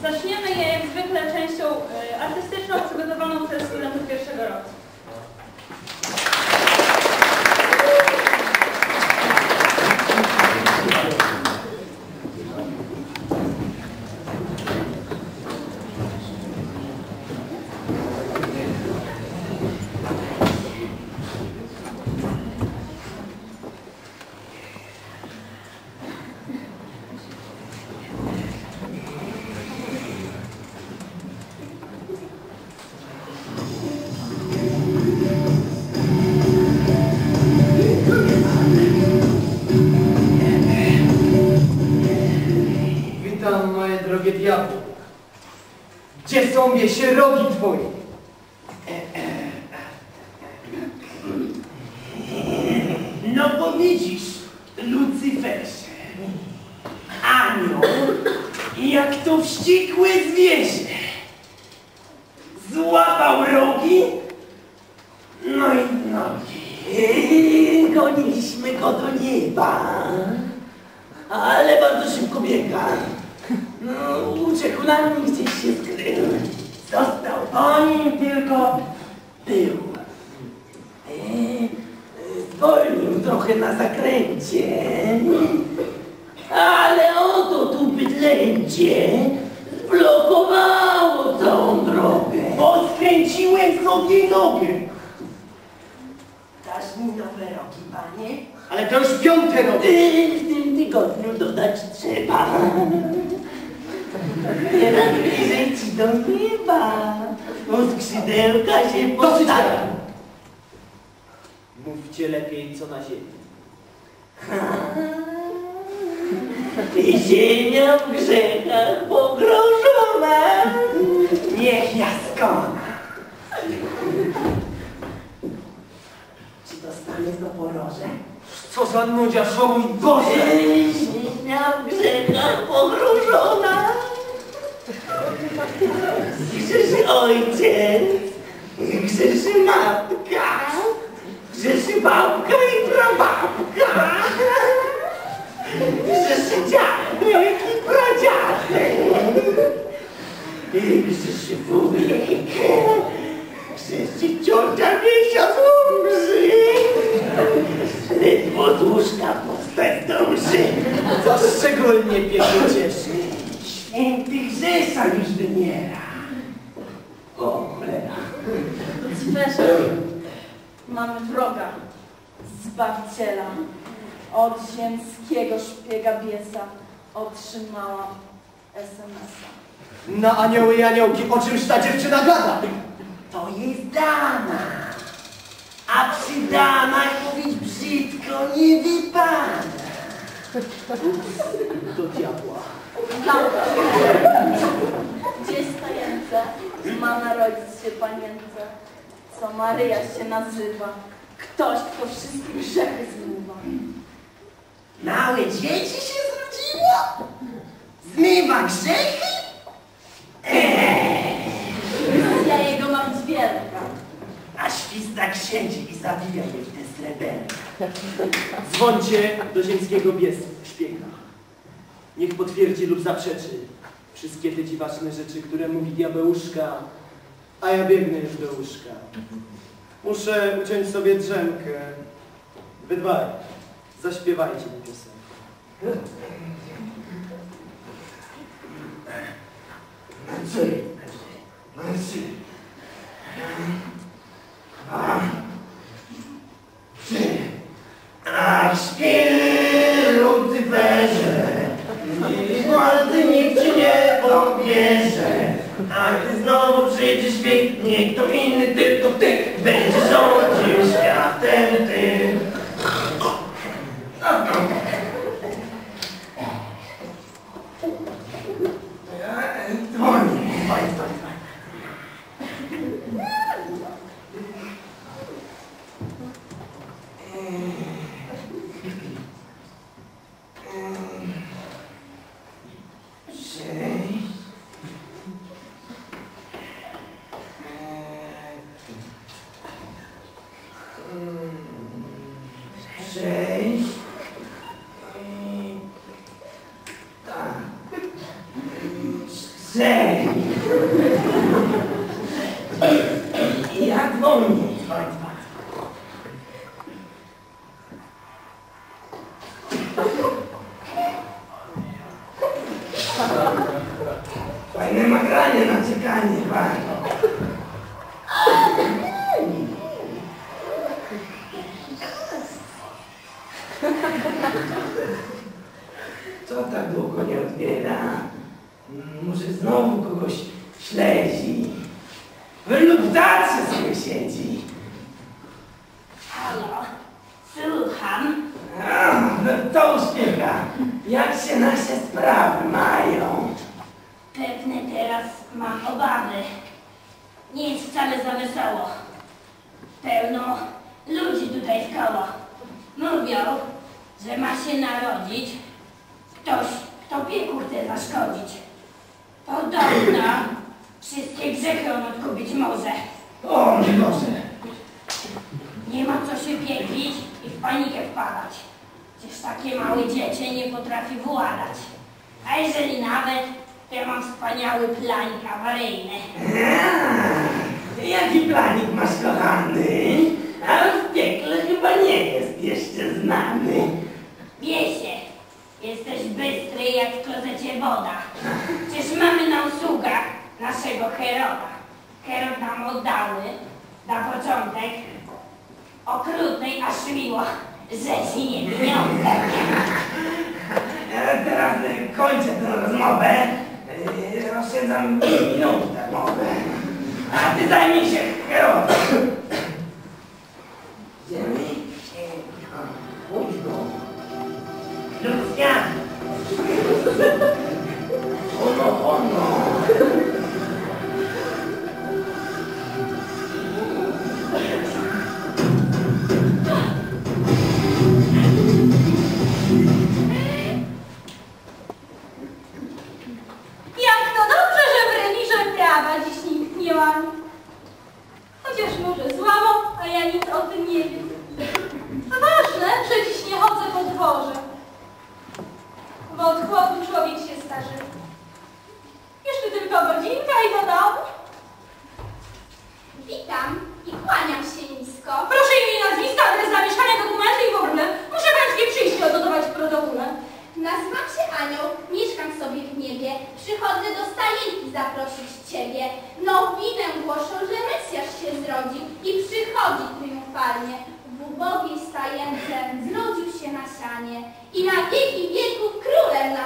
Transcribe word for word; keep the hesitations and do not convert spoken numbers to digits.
Zaczniemy je jak zwykle częścią y, artystyczną przygotowaną przez studentów pierwszego roku. Diabły, gdzie są wiesie rogi twoje? No bo widzisz, Lucyferze, anioł, jak to wściekłe zwierzę, złapał rogi, no i nogi. Goniliśmy go do nieba, ale bardzo szybko biega. No, uciekł nam i gdzieś się skrył. Został po nim tylko pył. E, zwolnił trochę na zakręcie, ale oto tu bydlęcie zblokowało całą drogę. Bo skręciłem sobie nogę. Dasz mi nowe rogi, panie? Ale to już piąte rogi. W tym tygodniu dodać trzeba. Teraz bliżej ci do nieba, bo skrzydełka się postawią. Mówcie lepiej, co na ziemi. I ziemia w grzechach pogrożona, niech ja skona. Czy dostanę zaporoże? Co za nudziarz, o mój Boże! Ziemia w grzechach pogrożona. Grzeszy ojciec, grzeszy matka, grzeszy babka i prababka, grzeszy dziadek i pradziadek, grzeszy wujek, grzeszy ciocia Wiesia z Łomży, ledwo z łóżka powstać dąży. Co szczególnie piekło cieszy? Święty Grzesza już wymiera. O, cholera. Lucyferze, mamy wroga, Zbawiciela. Od ziemskiego szpiega biesa otrzymałam es em es a. Na anioły i aniołki, o czymś ta dziewczyna gada? To jest dama. A przy damach mówić brzydko nie wypada. Do diabła. Gdzieś stajence ma narodzić się panience, co Maryja się nazywa. Ktoś, kto wszystkie grzechy zmywa. Małe dzieci się zrodziło? Zmywa grzechy? Eee. Ja jego ma być wielka. A śwista księży i zabija je w te sreberka. Dzwońcie do ziemskiego biesa, szpiega. Niech potwierdzi lub zaprzeczy wszystkie te dziwaczne rzeczy, które mówi diabełuszka, a ja biegnę już do łóżka. Muszę uciąć sobie drzemkę. Wy dwaj, zaśpiewajcie mi piosenkę. Ach, śpi, Lucyferze, władzy nikt ci nie pobierze. A gdy znowu przyjdzie świt, nie kto inny, tylko ty, będzie rządził światem ty. Dzwonię, dzwonię, dzwonię. Hmm. strzeli. I ja dzwonię. Dzwoń, dzwoń. Fajne nagranie na czekanie, bardzo. Co tak długo nie odbiera? Może znowu kogoś śledzi? Lub dalsze sobie siedzi. Halo, słucham. A, no to uśpiecha. Jak się nasze sprawy mają? Pewnie teraz mam obawy. Nie jest wcale za wesoło. Pełno ludzi tutaj wkoło. Mówią, że ma się narodzić ktoś, kto pieku chce zaszkodzić. Podobno wszystkie grzechy on odkupić może. O, nie może. Nie ma co się pieklić i w panikę wpadać. Przecież takie małe dziecię nie potrafi władać. A jeżeli nawet, to ja mam wspaniały planik awaryjny. A, jaki planik masz, kochany? Ale w piekle chyba nie jest jeszcze znany. Wiesie, jesteś bystry jak w klozecie woda. Przecież mamy na usługach naszego Heroda. Herod nam oddały na początek okrutnej aż miło rzeczy nie pieniądze. Ja teraz y, kończę tę rozmowę. Y, Oszczędzam minutę mowę. A ty zajmij się Herodem. Idziemy? Pójdź go. Ludzka. Ono, ono. Jak to dobrze, że w rewirze prawa dziś nikt nie łamie. Chociaż może złamą, a ja nic o tym nie wiem. A ważne, że dziś nie chodzę po dworze. Bo od chłodu człowiek się starzeje. Jeszcze tylko godzinka i do domu. Witam i kłaniam się nisko. Proszę imię i nazwisko, adres zamieszkania, dokumenty i w ogóle. Muszę pańskie przyjście odnotować w protokole. Nazywam się Anioł, mieszkam sobie w niebie. Przychodzę do stajenki zaprosić Ciebie. Nowinę głoszą, że Mesjasz się zrodził i przychodzi triumfalnie. W ubogiej stajence zrodził się na sianie i na wieki wieków królem nam